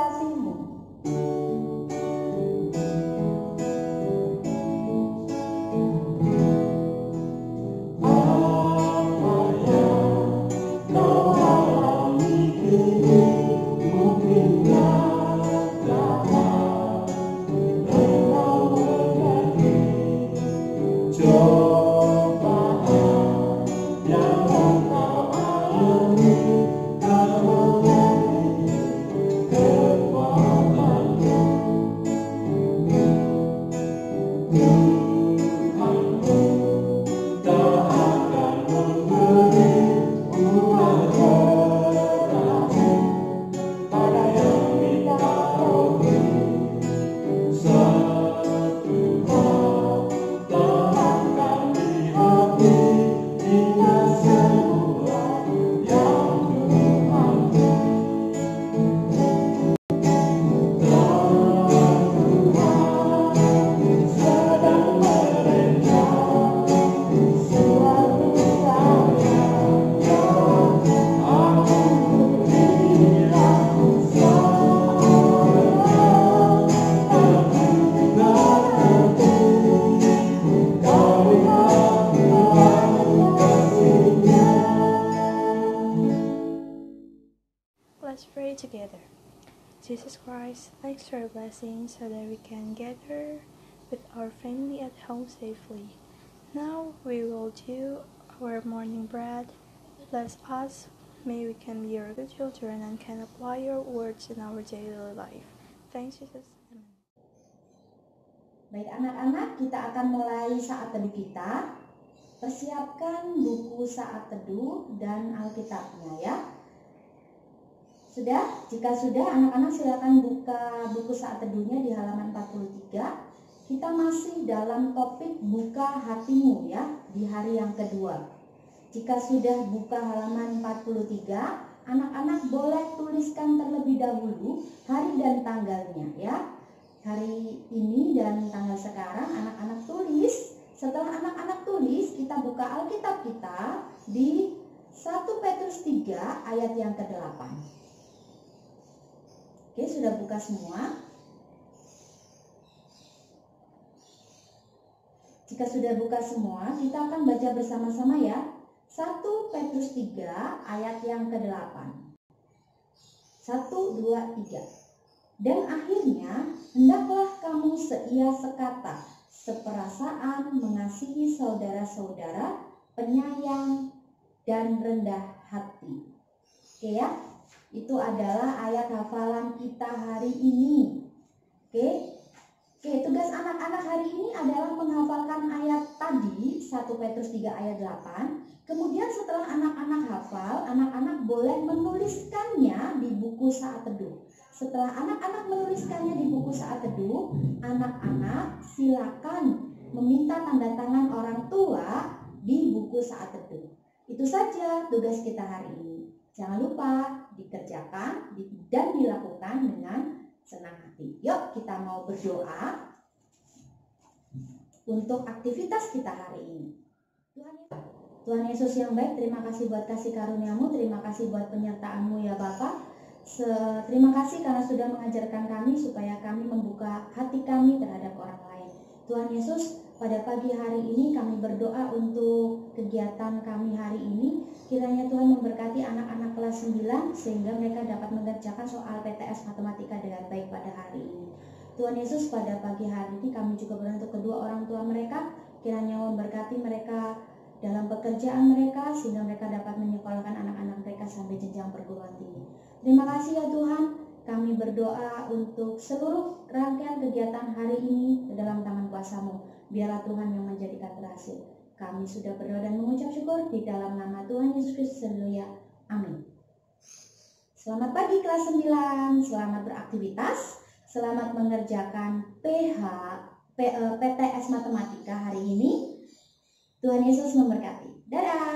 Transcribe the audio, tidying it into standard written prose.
kasih-Mu. Let's pray together. Jesus Christ, thanks for your blessing so that we can gather with our family at home safely. Now we will do our morning bread. Bless us. May we can be your good children and can apply your words in our daily life. Thanks, Jesus. Amen. Baik anak-anak, kita akan mulai saat teduh kita. Persiapkan buku saat teduh dan Alkitabnya ya. Sudah? Jika sudah, anak-anak silakan buka buku saat teduhnya di halaman 43. Kita masih dalam topik buka hatimu ya, di hari yang kedua. Jika sudah buka halaman 43, anak-anak boleh tuliskan terlebih dahulu hari dan tanggalnya ya. Hari ini dan tanggal sekarang anak-anak tulis. Setelah anak-anak tulis, kita buka Alkitab kita di 1 Petrus 3 ayat yang ke-8. Oke, sudah buka semua? Jika sudah buka semua, kita akan baca bersama-sama ya. 1 Petrus 3 ayat yang ke-8. 1, 2, 3. Dan akhirnya, hendaklah kamu seia sekata, seperasaan, mengasihi saudara-saudara, penyayang, dan rendah hati. Oke ya? Itu adalah ayat hafalan kita hari ini. Oke, tugas anak-anak hari ini adalah menghafalkan ayat tadi 1 Petrus 3 ayat 8. Kemudian setelah anak-anak hafal, anak-anak boleh menuliskannya di buku saat teduh. Setelah anak-anak menuliskannya di buku saat teduh, anak-anak silakan meminta tanda tangan orang tua di buku saat teduh. Itu saja tugas kita hari ini. Jangan lupa dikerjakan dan dilakukan dengan senang hati. Yuk kita mau berdoa untuk aktivitas kita hari ini. Tuhan Yesus yang baik, terima kasih buat kasih karunia-Mu, terima kasih buat penyertaan-Mu ya Bapa. Terima kasih karena sudah mengajarkan kami supaya kami membuka hati kami terhadap orang lain. Tuhan Yesus, pada pagi hari ini kami berdoa untuk kegiatan kami hari ini. Kiranya Tuhan memberkati anak-anak kelas 9 sehingga mereka dapat mengerjakan soal PTS matematika dengan baik pada hari ini. Tuhan Yesus, pada pagi hari ini kami juga berdoa untuk kedua orang tua mereka. Kiranya memberkati mereka dalam pekerjaan mereka sehingga mereka dapat menyekolahkan anak-anak mereka sampai jenjang perguruan tinggi. Terima kasih ya Tuhan. Kami berdoa untuk seluruh rangkaian kegiatan hari ini ke dalam tangan kuasa-Mu. Biarlah Tuhan yang menjadikan berhasil. Kami sudah berdoa dan mengucap syukur di dalam nama Tuhan Yesus Kristus. Haleluya. Amin. Selamat pagi kelas 9. Selamat beraktivitas. Selamat mengerjakan PTS matematika hari ini. Tuhan Yesus memberkati. Dadah.